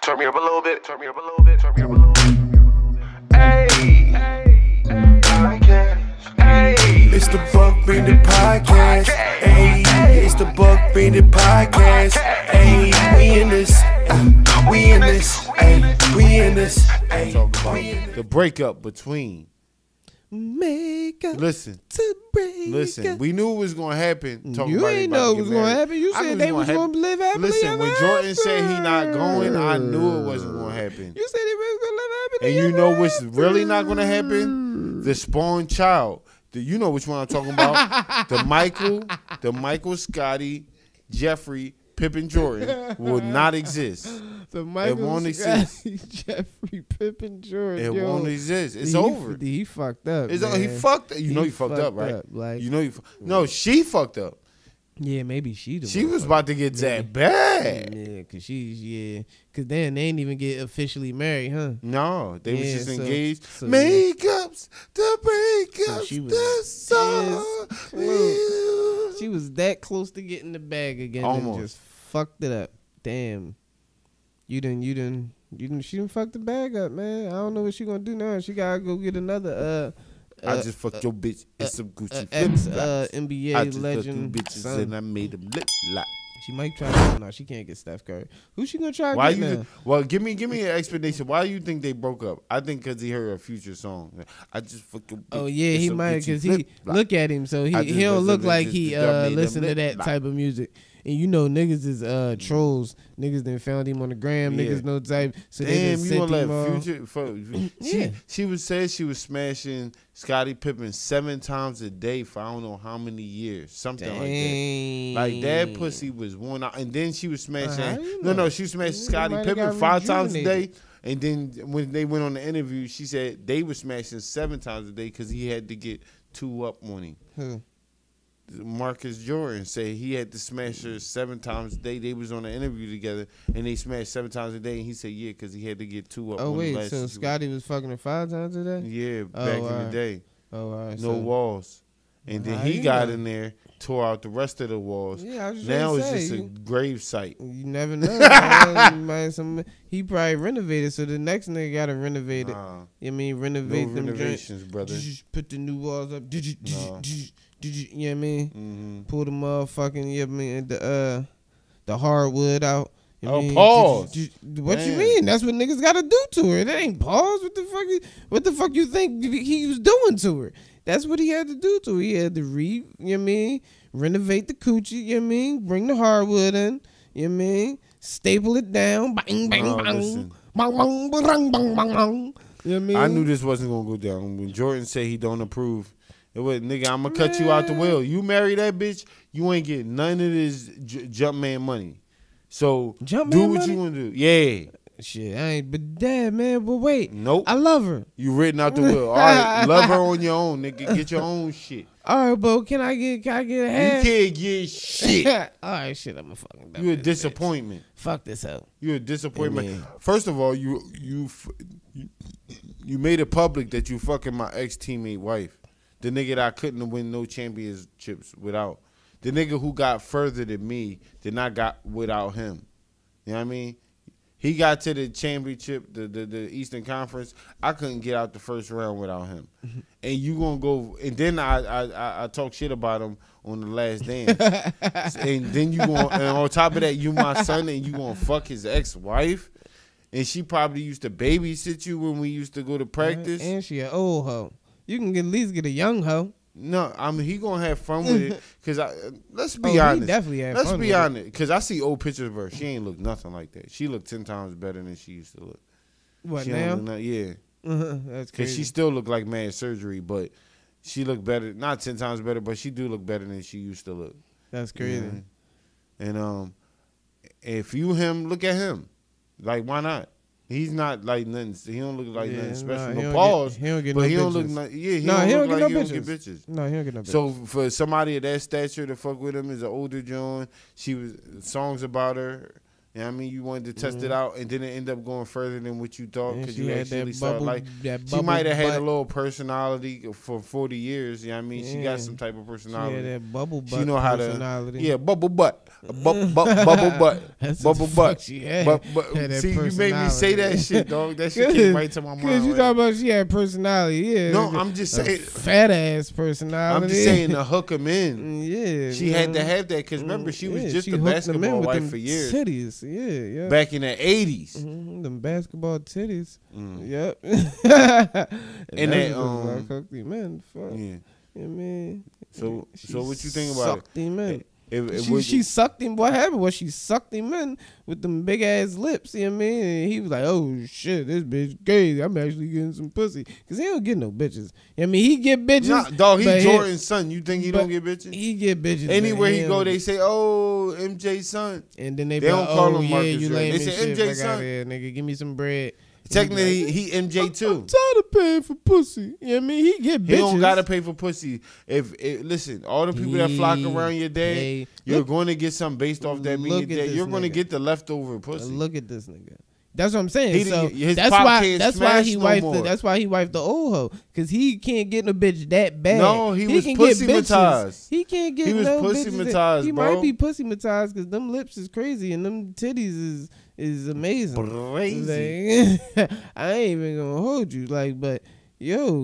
Turn me up a little bit. Turn me up a little bit. Turn me up a little bit. Hey, It's the Buck Bandit Podcast. Hey, it's the Buck Bandit Podcast. Hey, we in this. We in this. Hey, we in this. Hey, Talk about the breakup between. Listen, we knew it was gonna happen. You ain't know it was gonna happen. You said they was gonna live happily. Listen, when Jordan said he not going, I knew it wasn't gonna happen. You said they was gonna live happily. And you know what's really not gonna happen? The spawn child. You know which one I'm talking about? the Michael, Scotty, Jeffrey, Pippen, Jordan will not exist. The Michael, it won't exist. Jeffrey, Pippen, Jordan. It won't exist. It's over. He fucked up. He man. fucked up. You know he fucked up, right? Like, you know no, she fucked up. Yeah, maybe she was about to get that bad. Yeah, cause then they ain't even get officially married, huh? No, they was just engaged. So, Makeups, the breakups, she was the song. She was that close to getting the bag again. Almost. And just fucked it up. Damn. She done fucked the bag up, man. I don't know what she gonna do now. She gotta go get another I just fucked your bitch in some Gucci ex flip-flops. NBA I just legend fucked two bitches son. and I made them lip lock. She might try. No, she can't get Steph Curry. Who she gonna try? Why to get you? now? Well, give me an explanation. Why you think they broke up? I think because he heard a Future song. I just fucked your bitch. Oh yeah, in he some might Gucci because he flip-flops. look at him, so he don't look like he listen to that type of music. And you know niggas is trolls. Niggas then found him on the gram. Yeah. Niggas no type. So they Damn, just you sent gonna him let Future? Yeah. She was said she was smashing Scottie Pippen 7 times a day for I don't know how many years, something like that. Like that pussy was worn out, and then she was smashing. No, she was smashing Scottie Pippen 5 times a day. And then when they went on the interview, she said they were smashing 7 times a day because he had to get 2 up on him. Who? Marcus Jordan said he had to smash her 7 times a day. They was on an interview together, and they smashed 7 times a day. And he said, "Yeah, because he had to get 2 up." Oh on wait, the last so Scotty was fucking her 5 times a day? Yeah, back in the day. Oh, all right. No walls, and then he got in there, tore out the rest of the walls. Yeah, I was just now gonna it's say, just a grave site. You never know. Man. He probably renovated, so the next nigga gotta renovate it. I mean, renovate no them renovations, brother. Put the new walls up. You know what I mean? Mm-hmm. Pull the motherfucking, you know what I mean, the hardwood out. You know pause. What you mean? That's what niggas gotta do to her. That ain't pause. What the fuck you think he was doing to her? That's what he had to do to her. He had to you know what I mean? Renovate the coochie, you know what I mean? Bring the hardwood in, you know what I mean? Staple it down. Bang, bang, bang. Bang, bang, bang, bang, bang, bang. You know what I mean? I knew this wasn't gonna go down. When Jordan said he don't approve, it was, nigga, I'm gonna cut you out the will. You marry that bitch, you ain't getting none of this jump man money. So do what you want to do. Yeah. Shit, I ain't. But dad, man. But wait. Nope. I love her. You written out the will. All right, love her on your own, nigga. Get your own shit. All right, but can I get a half? You can't get shit. All right, shit. I'm a fucking. You a disappointment. Bitch. Fuck this out. You a disappointment. Amen. First of all, you made it public that you fucking my ex teammate wife. The nigga that I couldn't win no championships without. The nigga who got further than me did not got without him. You know what I mean? He got to the championship, the Eastern Conference. I couldn't get out the first round without him. And you gonna go, and then I talk shit about him on The Last Dance. And then you gonna, and on top of that, you my son, and you gonna fuck his ex-wife. And she probably used to babysit you when we used to go to practice. And she an old hoe. You can at least get a young hoe. No, I mean he gonna have fun with it. Cause let's be honest. He definitely have let's fun be with honest. It. Cause I see old pictures of her. She ain't look nothing like that. She looked 10 times better than she used to look. What she now? Yeah. That's crazy. Cause she still look like mad surgery, but she looked better. Not 10 times better, but she do look better than she used to look. That's crazy. Yeah. And if you him, look at him. Like why not? He's not like nothing. He don't look like nothing special. No pause. He don't get but no he don't bitches. look. He he don't don't look get like no he don't get bitches. No, he don't get no bitches. So for somebody of that stature to fuck with him is an older John. She was songs about her. You know what I mean? You wanted to test it out, and then it ended up going further than what you thought And because she you had actually that started bubble, like. that She bubble might have had a butt. little personality for 40 years. You know what I mean? She Yeah. got some type of She personality. had that bubble butt She know how to. personality. Yeah, bubble butt. Bubble butt. That's what Bubble the butt. fuck she had. But Had that see, you made me say that personality. shit, dog. That shit came right to my mind. Cause you right? talking about she had personality, yeah. No, I'm just A saying. fat ass personality. I'm just saying to hook him in. Yeah, She had to man. have that because remember she was Yeah, just she a hooked them in basketball with wife them for years. Titties, yeah. Back in the 80s. Them basketball titties. Yep. And that, fuck hooked him in. Fuck. Yeah. Yeah, man. So She what you think about sucked him in. it? She sucked him. What happened was she sucked him in with them big ass lips. You know what I mean? And he was like, "Oh shit, this bitch crazy. I'm actually getting some pussy." Cause he don't get no bitches. I mean, he get bitches. Nah, dog, but he Jordan's son. You think he but don't get bitches? He get bitches. Anywhere but he go, don't they get- say, "Oh, MJ's son." And then they They be don't like, call "Oh him yeah, Marcus you Jordan. lame They as say shit. MJ Fuck son. outta here, nigga. Give me some bread." Technically, he MJ I'm too. tired of paying for pussy. You know what I mean? He get bitches. He don't gotta pay for pussy. Listen, all the people that flock around your dad, Hey, you're look- going to get something based off that. Mean look your at dad. this You're going to nigga. get the leftover pussy. Look at this nigga. That's what I'm saying. He So didn't- his that's pop why. can't That's why he smash no wifed. more. That's why he wifed the old hoe because he can't get no bitch that bad. No, he was can get pussy-matized. bitches. He can't get He was no pussy-matized, bitches. He bro. might be pussy-matized because them lips is crazy and them titties is amazing. Crazy. Like, I ain't even gonna hold you. Like, but yo,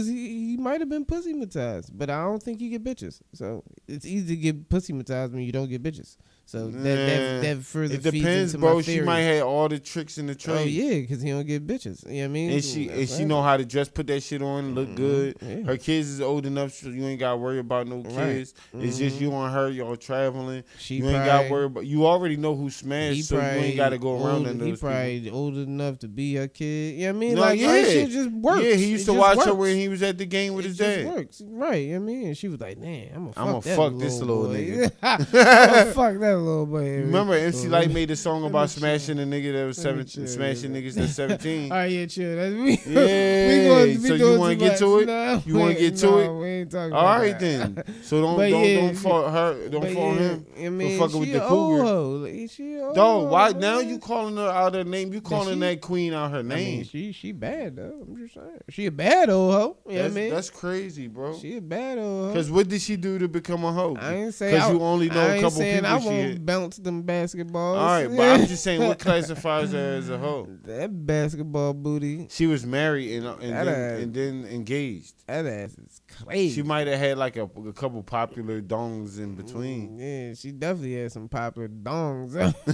he might have been pussy-matized, but I don't think he get bitches. So it's easy to get pussy-matized when you don't get bitches. So that further It feeds depends, into bro. my She theory. might have all the tricks in the trade. Oh yeah, because he don't get bitches. You know what I mean? And she That's know how to dress, put that shit on, look good. Yeah. Her kids is old enough, so you ain't got to worry about no Right. kids. It's just you and her, y'all traveling. She you ain't got to probably- worry about. You already know who smashed, so you ain't got to go around in He those probably old enough to be her kid. You know what I mean? No, Like yeah. that shit just works. Yeah, he used It to just watch her works. when he was at the game with It his just dad. works. Right, you know what I mean? And she was like, "Damn, I'ma that fuck this little boy. nigga." I'ma fuck that little boy. Remember MC Light made a song Let about me smashing a nigga that was Let me 17, chill, smashing yeah. niggas that's 17. All right, yeah, chill. That's me. Yeah, so you want wanna get to it? You wanna get to it? We ain't talking All about right that. then. So don't But yeah, don't fault her. Don't But fault yeah, him I mean, for fucking with she the a old cougar. hoe. Like, she a old Dog, hoe, why man. now you calling her out her name? You calling she- that queen out her I name? mean, she bad though. I'm just saying, she a bad old hoe. You know what I mean? That's crazy, bro. She a bad old hoe. Because what did she do to become a hoe? I ain't say Because I- you only know I a ain't couple saying people I she won't hit. bounce them basketballs. All right, but I'm just saying what classifies her as a hoe. That basketball booty. She was married That and then engaged. That ass is crazy. She might have had like a couple popular dongs in between. Yeah, she definitely had some popular dongs.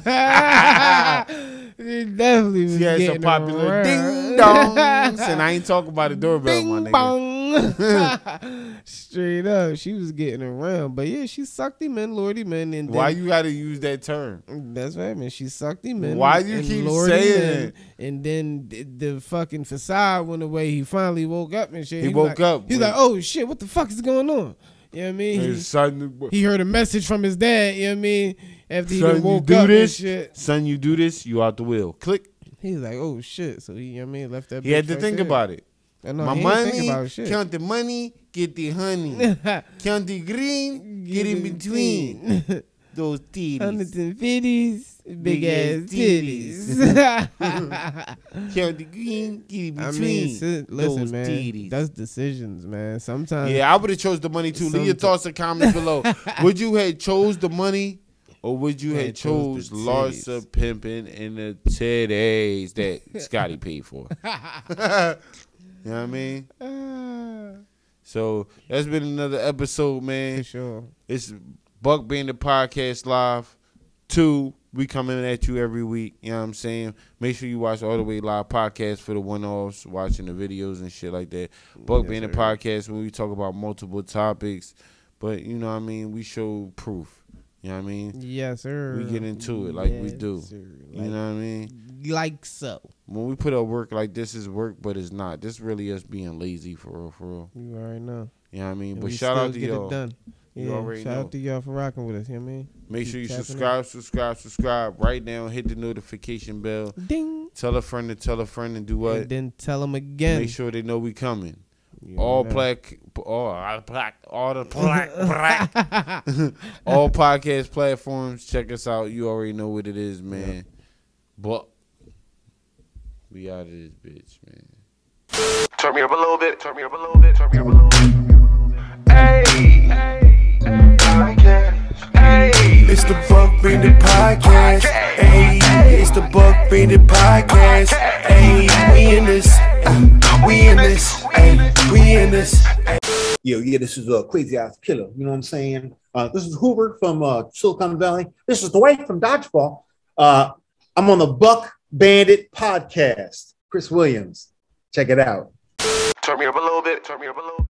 She definitely was She had some getting popular around. ding dongs, and I ain't talking about the doorbell, my Bing nigga. bong. Straight up, she was getting around. But yeah, she sucked him in, lured him in, and then, Why you got to use that term? That's right, man. She sucked him in. Why you and keep lured him saying in, it? And then the fucking facade went away. He finally woke up and shit. He was woke like, up He's with- like, oh shit, what the fuck is going on? You know what I mean? His son, He heard a message from his dad. You know what I mean? After he son, done you woke do up this. and shit. Son, you do this. You out the wheel. Click. He's like, oh shit. So he, you know what I mean, left that. He had bitch to right think there. about it. I know, My he ain't think money, about shit. count the money, get the honey. Count the green, get in between. Those titties. 150s, big ass titties. titties. Count the green, get in between. I mean, listen, those man. titties. That's decisions, man. Sometimes. Yeah, I would have chose the money too. Leave your thoughts and comments below. Would you have chose the money, or would you I have chose chose the Larsa titties. pimping and the titties that Scotty paid for? You know what I mean? So that's been another episode, For man. sure. It's Buck being the podcast live. 2, we coming at you every week. You know what I'm saying? Make sure you watch All the Way Live podcast for the one-offs, watching the videos and shit like that. Buck Yes, being the sir. podcast when we talk about multiple topics. But, you know what I mean? We show proof. You know what I mean? Yes, sir. We get into it like we Yes, do. sir. You know what I mean? Like so. When we put up work like this is work, but it's not. This really us being lazy for real, for real. You already know. You know what I mean? And But we shout still out to get y'all. it done. You Yeah, already shout know. out to y'all for rocking with us. You know what I mean? Make Keep sure you tapping subscribe right now. Hit the notification bell. Ding. Tell a friend to tell a friend and do what? And then tell them again. Make sure they know we coming. All black, all the black, all podcast platforms. Check us out. You already know what it is, man. Yeah. But we out of this bitch, man. Turn me up a little bit. Turn me up a little bit. Turn me up a little bit. Hey, it's the Buck Bandit Podcast. Hey, it's the Buck Bandit Podcast. Hey, we in this. We in this. Hey, we in this. Yeah, this is a Crazy Ass Killer. You know what I'm saying? This is Hoover from Silicon Valley. This is Dwight from Dodgeball. I'm on the Buck Bandit Podcast. Chris Williams. Check it out. Turn me up a little bit. Turn me up a little bit.